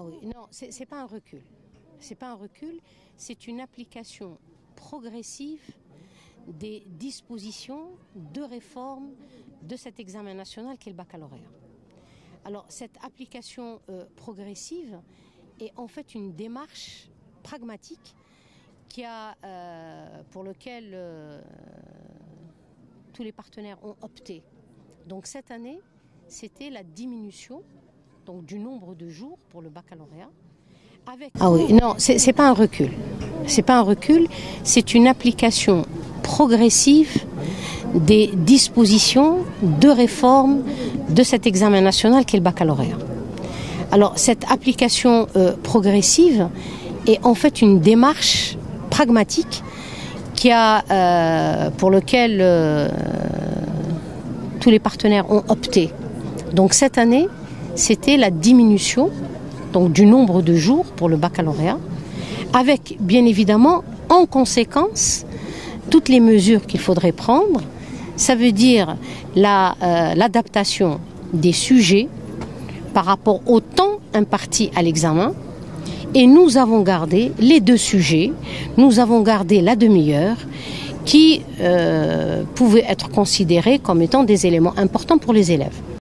oui, non, c'est pas un recul. C'est pas un recul, c'est une application progressive des dispositions de réforme de cet examen national qu'est le baccalauréat. Alors, cette application progressive est en fait une démarche pragmatique pour lequel tous les partenaires ont opté. Donc cette année, c'était la diminution du nombre de jours pour le baccalauréat. Ah oui, non, c'est pas un recul. C'est pas un recul, c'est une application progressive des dispositions de réforme de cet examen national qu'est le baccalauréat. Alors, cette application progressive est en fait une démarche pragmatique pour lequel tous les partenaires ont opté. Donc cette année, c'était la diminution du nombre de jours pour le baccalauréat, avec bien évidemment en conséquence toutes les mesures qu'il faudrait prendre. Ça veut dire l'adaptation des sujets par rapport au temps imparti à l'examen. Et nous avons gardé les 2 sujets, nous avons gardé la demi-heure qui pouvait être considérée comme étant des éléments importants pour les élèves.